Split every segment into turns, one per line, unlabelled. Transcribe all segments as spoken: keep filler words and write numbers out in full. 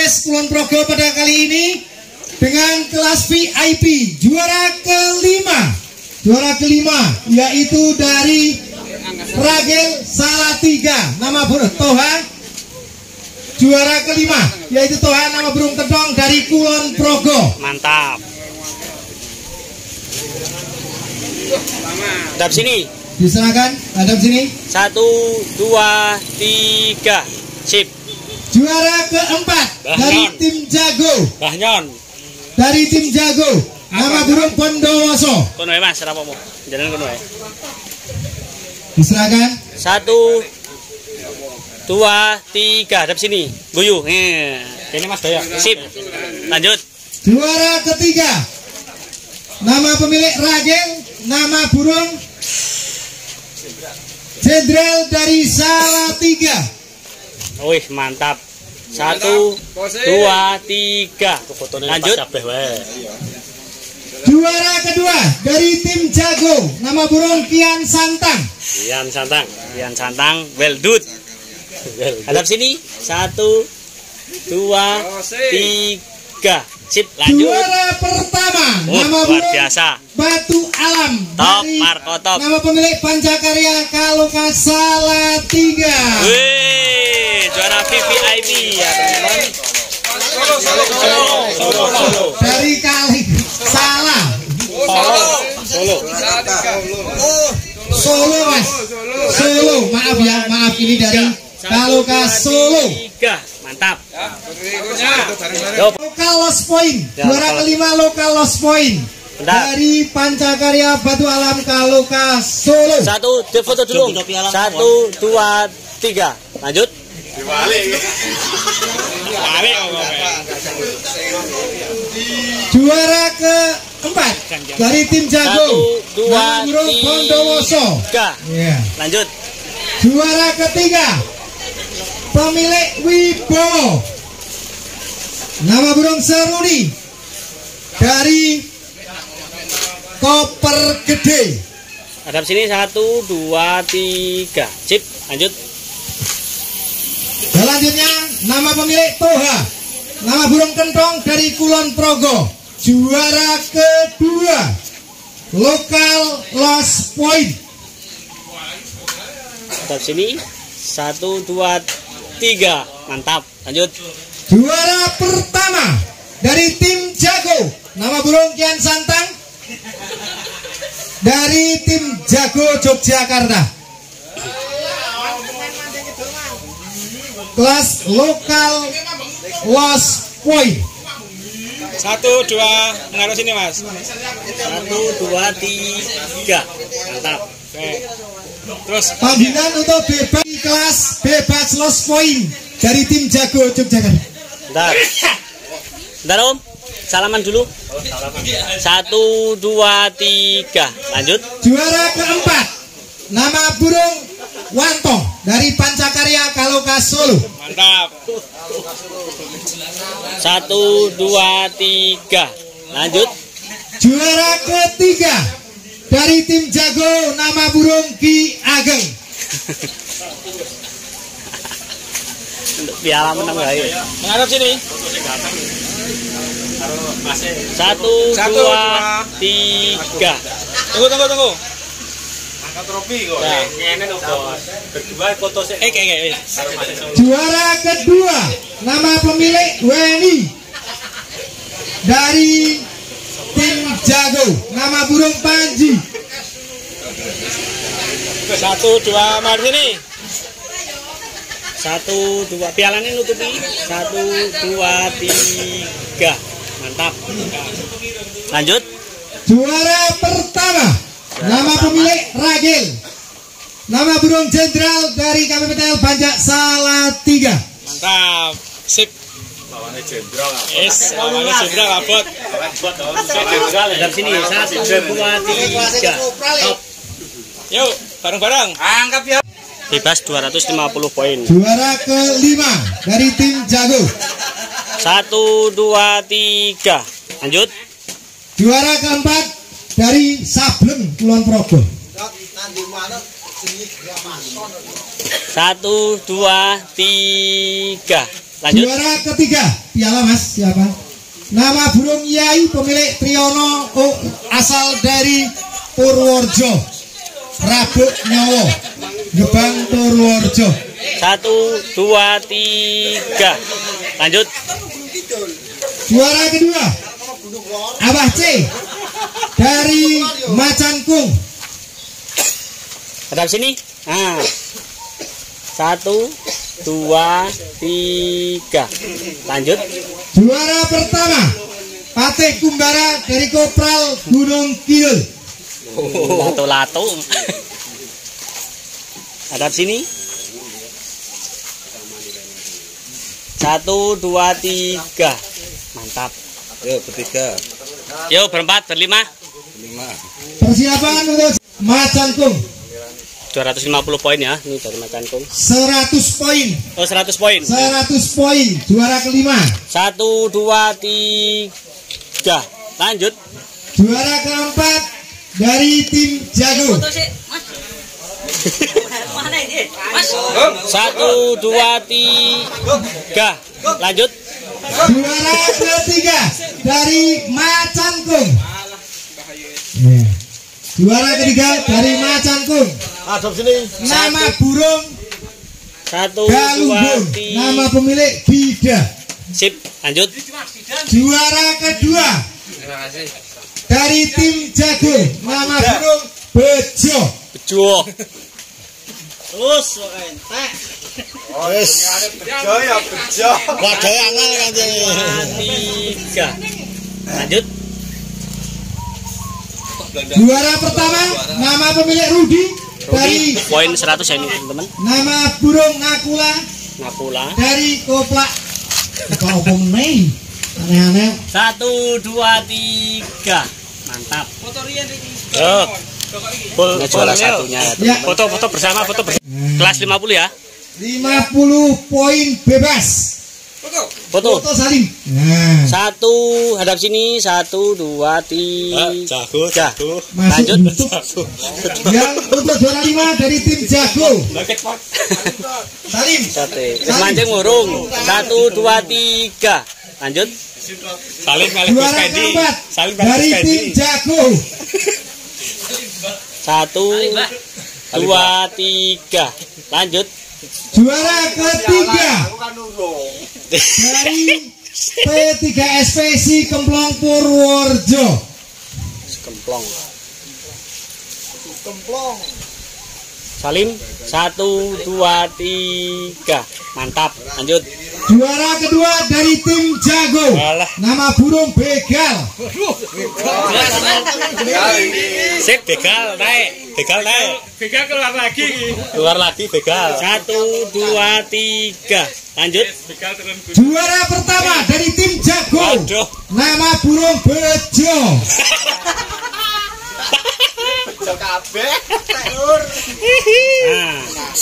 Polres Kulon Progo pada kali ini dengan kelas V I P juara kelima. Juara kelima yaitu dari Ragil Salatiga, nama burung Toha. Juara kelima yaitu Toha, nama burung kedong dari Kulon Progo.
Mantap. Hadap sini.
Diserahkan, hadap sini.
Satu, dua, tiga. Sip.
Juara keempat dari tim Jago.
Bahnyon.
Dari tim Jago, nama burung Bondowoso.
Kono ya Mas, rapomu. Jalan kono ya.
Diserahkan.
Satu, dua, tiga. Hadap sini. Guyu. Eh, ini Mas Daya. Sip. Lanjut.
Juara ketiga. Nama pemilik Ragil, nama burung Jenderal dari Salatiga.
Wih, mantap. Satu, dua, tiga. Lanjut.
Juara kedua dari tim Jago, nama burung Kian Santang.
Kian Santang. Kian Santang. Well done. Hadap sini. Satu, dua, tiga. Sip, lanjut.
Juara pertama,
oh,
nama
luar
burung
biasa.
Batu Alam.
Top,
dari
Marco top.
Nama pemilik Pancakarya Kaloka Salatiga.
Wih, juara V V I P ya teman-teman. Solo, solo, solo, solo.
Dari kali salah.
Solo, solo.
Solo Mas. Solo, maaf ya, maaf ini dari Kaloka Solo.
Tiga, mantap.
Lokal lost point, juara kelima lokal lost point.
Bentar.
Dari Pancakarya Batu Alam Kaloka Solo.
Satu, di foto dulu. Satu, dua, tiga. Lanjut.
Juara keempat dari tim Jago.
Satu, dua,
burung Bondowoso.
tiga.
Yeah.
Lanjut.
Juara ketiga pemilik Wibowo, nama burung Seruni dari Koper Gede.
Hadap sini. Satu, dua, tiga. Sip, lanjut.
Selanjutnya nama pemilik Toha, nama burung kentong dari Kulon Progo. Juara kedua lokal lost point.
Hadap sini. Satu, dua, tiga. Mantap. Lanjut.
Juara pertama dari tim Jago, nama burung Kian Santang dari tim Jago Yogyakarta. Kelas lokal lost point.
Satu, dua, mengarah sini Mas.
Satu, dua, tiga. Mantap.
Oke. Terus
Panggilan untuk bebas kelas bebas lost point dari tim Jago Yogyakarta.
Bentar. Bentar Om. Salaman dulu. Satu, dua, tiga. Lanjut.
Juara keempat nama burung Wanto dari Pancakarya Kaloka Solo.
mantap.
Satu, dua, tiga. Lanjut.
Juara ketiga dari tim Jago, nama burung Ki Ageng.
Piala menang lagi.
Menghadap sini.
Satu,
Satu,
dua,
dua.
tiga.
Tunggu, tunggu, tunggu.
Nah, berdua foto sih. Eh, kayak kayak.
Juara kedua nama pemilik Weni dari tim Jago, nama burung Panji.
Satu, dua, mari sini.
Satu, dua. Pialanya nutupi. Satu, dua, tiga. Mantap. Lanjut.
Juara pertama nama pemilik Ragil, nama burung Jenderal dari K P P T L Banjak Salatiga.
Mantap. Sip. Lawannya jenderal. Es, lawannya jenderal abot.
Dari sini. Satu, dua, tiga. Top.
Yuk, bareng-bareng. Angkat ya.
Bebas dua ratus lima puluh poin.
Juara kelima dari tim Jago.
Satu, dua, tiga. Lanjut.
Juara keempat dari Sableng Kulon Progo.
Satu, dua, tiga. Lanjut.
Juara ketiga, piala Mas siapa? Nama burung Yai, pemilik Triyono, oh, asal dari Purworejo. Rabuk Nyowo, Gebang Purworejo.
Satu, dua, tiga. Lanjut.
Juara kedua, Abah C dari Macankung.
Hadap sini. Nah. Satu, dua, tiga. Lanjut.
Juara pertama, Patih Kumbara dari Kopral Gunung Kidul.
Lato-lato. Hadap sini. Satu, dua, tiga. Mantap.
Yo, bertiga.
Yo, berempat, berlima.
Lima.
Persiapan untuk Macankung.
dua ratus lima puluh poin ya. Ini dari Macankung.
seratus poin.
Oh, seratus poin.
seratus poin. Juara kelima.
Satu, dua, tiga. Lanjut.
Juara keempat dari tim Jago.
Satu, dua, tiga. Lanjut.
Juara ketiga dari Macankung. Ya. Juara ketiga dari Macankung.
Adop sini.
Nama burung
Satu, dua,
Galunggung.
tiga.
Nama pemilik Gida.
Sip. Lanjut.
Juara kedua dari tim Jago. Nama burung Bejo.
Bejo.
Terus entek. Oh, wis. Bejo ya bejo. Wadah angel kanthi.
Tiga. Lanjut.
Juara pertama nama pemilik Rudi dari
Rudi, poin seratus ya ini teman-teman.
nama burung Nakula
Nakula.
dari Koplak. Kau meneh aneh-aneh.
Satu, dua, tiga. Mantap. Yo. Full, juara satunya ya,
Ya.
Foto-foto bersama, foto bersama. Kelas lima puluh ya.
lima puluh poin bebas.
Foto.
Foto saling. Nah,
Satu, hadap sini. Satu, dua, tiga.
Jago, jago.
masuk
Lanjut.
untuk yang untuk juara lima dari tim Jago. Salim.
Sate. Mancing murung. Satu, dua, tiga. Lanjut.
Saling kali Gus
Juara
Kandi.
keempat
Saling kali
dari
Gus Kandi.
tim Jago.
Satu, dua, tiga. Lanjut.
Juara ketiga dari P tiga S P C Kemplong Purworejo.
Kemplong. Salim. Satu, dua, tiga. Mantap. Lanjut.
Juara kedua dari tim Jago. Nama burung Begal.
Sip, begal naik. Begal naik.
Begal keluar lagi.
Keluar lagi begal. Satu, dua, tiga. Lanjut.
Begal turun.
Juara pertama dari tim Jago.
Waduh.
Nama burung Bejo.
Bejo kabeh. Telur.
Nah.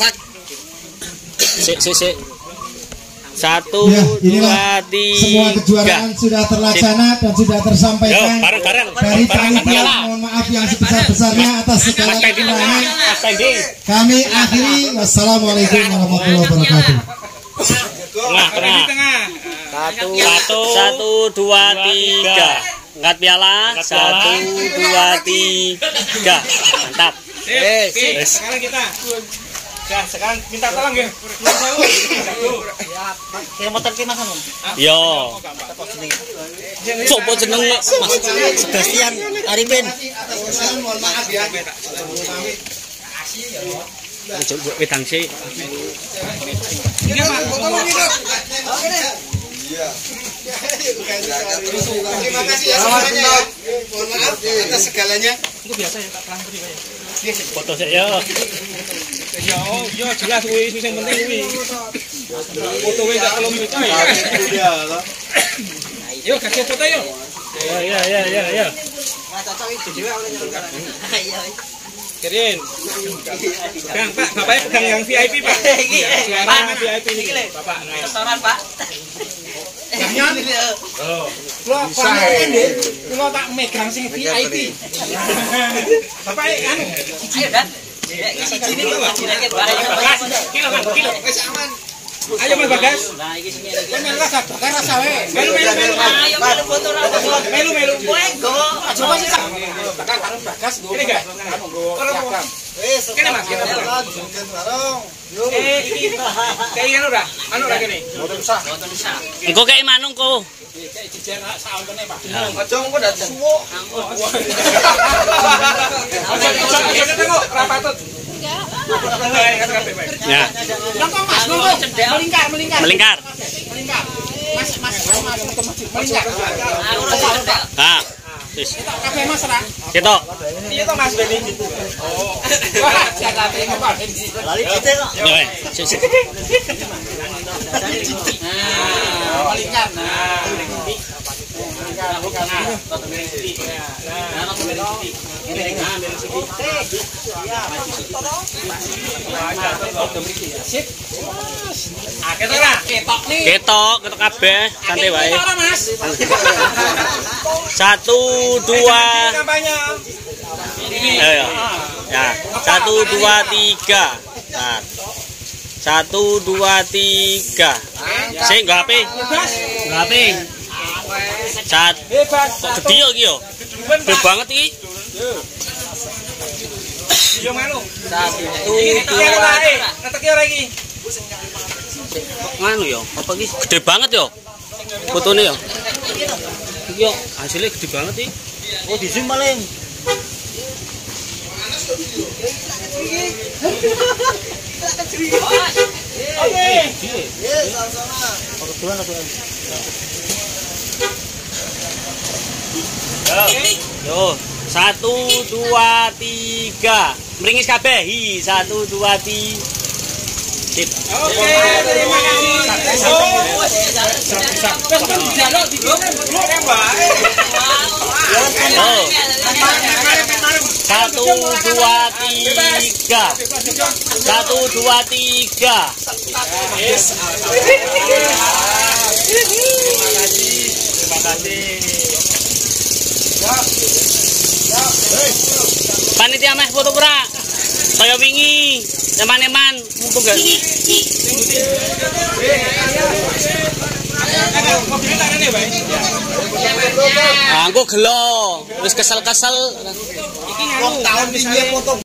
Sik, sik, sik. Satu,
Ya, inilah
dua, tiga.
semua kejuaraan sudah terlaksana dan sudah
Yo,
tersampaikan
bareng-bareng.
dari
Bareng-bareng.
panitia. Mohon maaf yang sebesar-besarnya atas segala
Mas Pendi tengah.
kekurangan.
Mas Pendi.
Kami akhiri. Wassalamualaikum warahmatullahi wabarakatuh.
Tengah, tengah. Satu, satu, satu, dua, tiga. Angkat piala. Satu, dua, tiga. Mantap.
Eh, sip.
Sekarang
kita. Ya, sekarang minta tolong ya. Kayak motor ki Mas Anum.
Yo. Sopo jeneng Mas
Sebastian Arifin.
Mohon maaf ya.
Coba wedang sih.
Ini Pak, tolong ini. Iya. Terima kasih ya semuanya ya. Mohon maaf atas segalanya.
Itu biasa ya, tak terang tadi ya.
Foto sih yo.
Ya, oh, ya jelas kuwi sing penting kuwi. Foto wis tak telung juta ya. Yo, kasih foto yo.
Ya ya ya ya ya.
Kirin. Bang, Pak, Bapaknya pegang yang V I P, Pak. Suaranya V I P ini, Bapak.
Restoran, Pak.
Oh.
Kulo panen Dik. Kulo tak megang sing V I P.
Bapak anu.
Ayo, Dan. Ya, siji ini kok direket bareng.
Kilo, Kilo.
Wis aman.
Ayo Mas Bagas.
Kowe melu rasa bakar rasa wae.
Melu melu melu.
Ayo melu foto ra.
Melu melu.
Kowe go.
Aja Mas tak. Bakar karo Bagas nggo.
Ini enggak?
Wis,
Kene Mas, kene. Eh, iki kayak anu ra? Anu ra kene.
Mboten usah.
Engko kei manung ko.
Kayak jejer saontene, Pak.
Aja engko dak suwo. Aja ketemu ra patut.
Ya,
Nongko Mas, nongko. Melingkar, melingkar.
melingkar.
Melingkar. Mas, Mas, Mas, melingkar.
Aku ora cendek.
Ah, wis.
Kabeh Mas ra.
Ketok.
Iya toh Mas Beni. Oh.
Wah, jagate kemarin.
Lali cite kok.
Yo, eh. Sip, sip.
Nah, melingkar. Nah. Sip.
Ah, ketok ra?
Ketok nih.
Ketok, ketok kabeh, santai wae.
Ketok ora, Mas.
Satu, dua.
Kampanye.
Ayo, ya. Ya, satu, dua, tiga. Nah. Satu, dua, tiga. Sing nggak H P. Nggak H P. Sat.
Bebas.
Kok gede yo iki yo? Gede banget iki.
Yo melu.
Satu,
Iki
dua.
ora ae. Neteki ora iki.
Nganu yo, apa iki? Gede banget yo. Fotone yo. Iki yo, hasilnya gede banget iki.
Oh, di zoom paling.
Oke.
Yo, satu, dua, tiga. Meringis kabeh. Hi, satu, dua, tiga. Sip.
Oke, terima kasih.
Oh. Satu, dua, tiga. Satu, dua, tiga.
Terima kasih.
Panitia meh foto pura. Saya wingi, eman-eman, mumpung gak? Anggo gelo, wis kesel-kesel.
Wong tahun iki foto